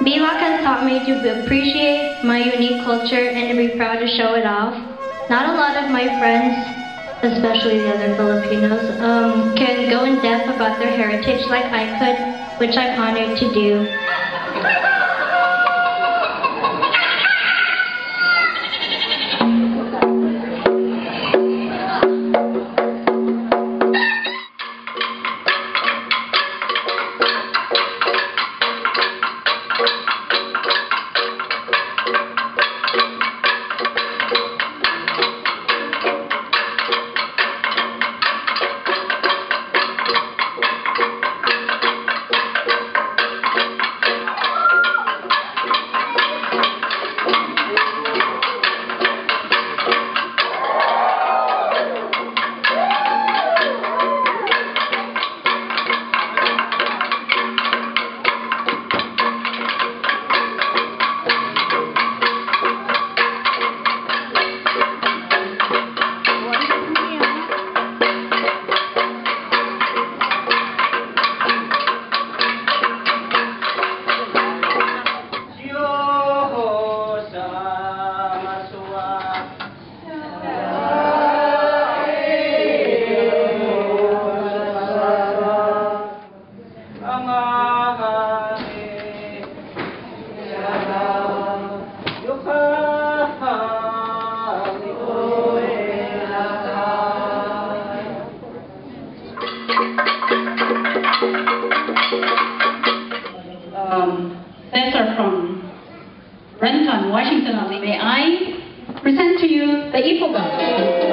BIBAK has taught me to appreciate my unique culture and to be proud to show it off. Not a lot of my friends, especially the other Filipinos, can go in depth about their heritage like I could, which I'm honored to do. Senator from Renton, Washington, may I present to you the BIBAK.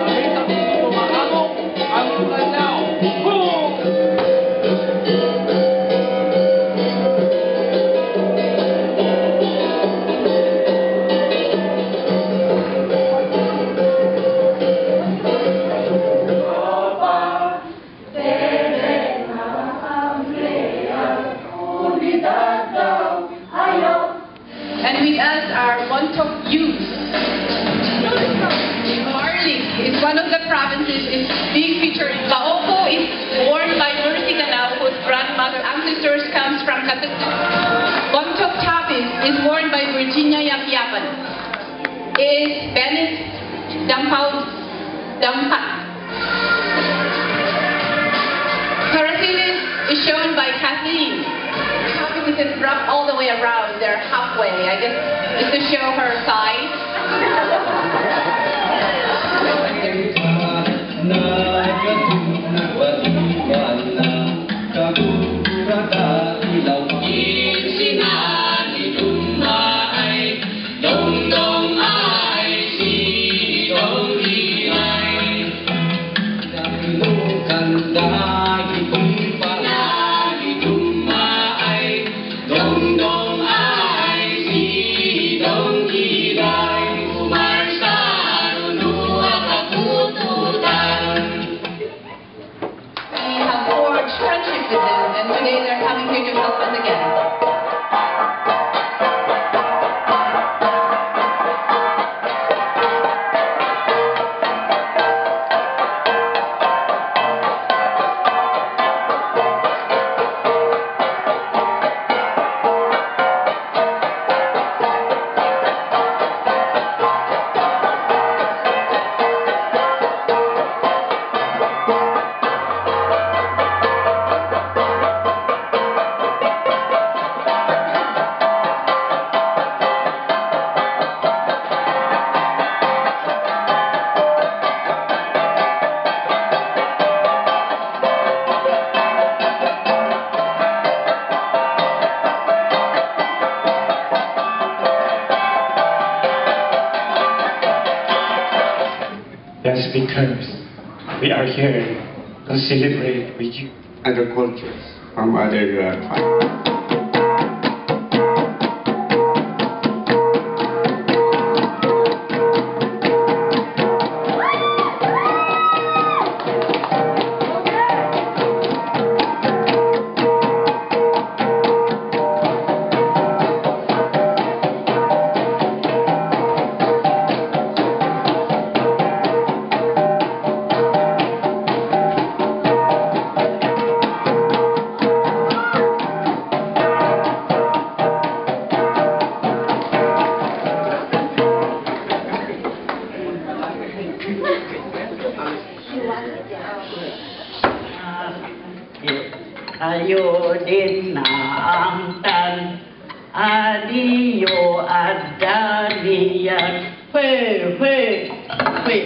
And with us are Bontok youth. Marlik is one of the provinces is being featured. Kaoko is born by Mercy Kanyaw, whose grandmother ancestors comes from Katuk. Bontok Tapis is born by Virginia Yapiapan. Is Bennett Dampat. Parasilis is shown by Kathleen. We can wrap all the way around. They're halfway, I guess, just to show her size. And today they're coming here to help us again. Yes, because we are here to celebrate with you. Other cultures from other tribes. tayo din na ang tan. Adiyo at daliyan. Hwe, hwe, hwe.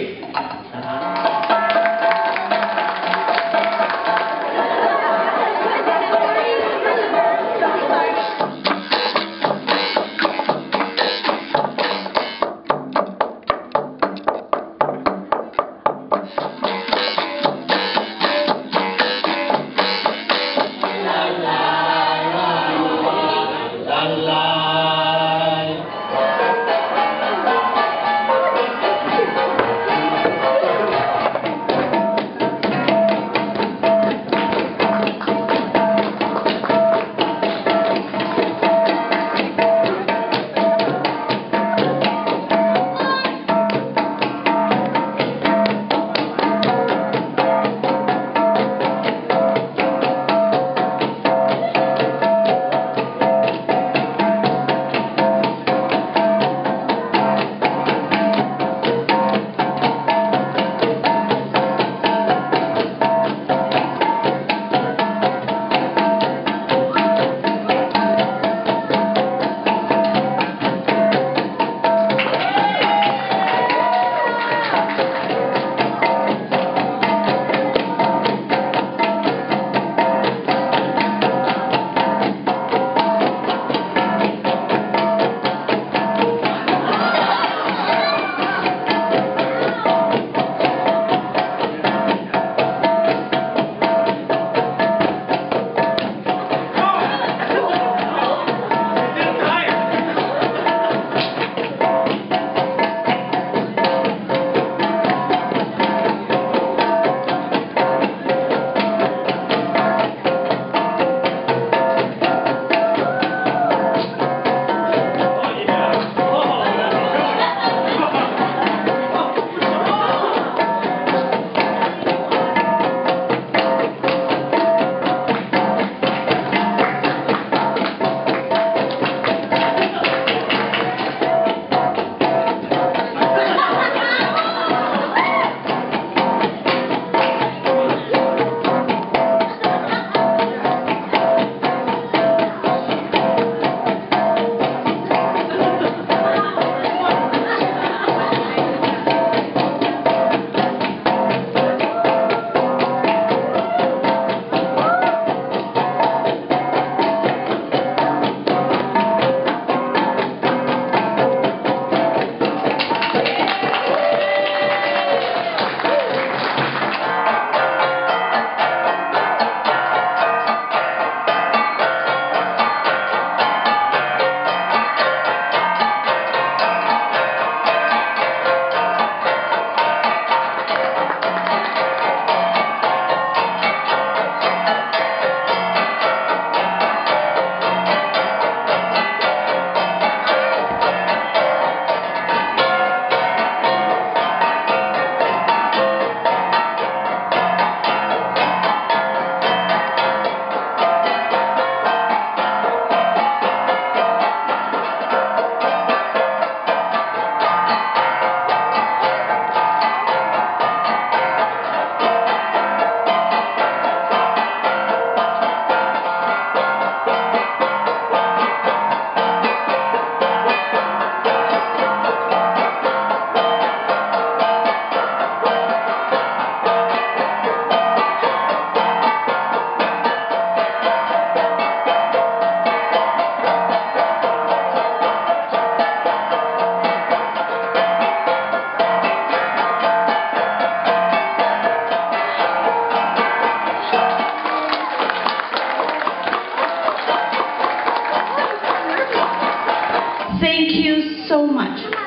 Thank you so much.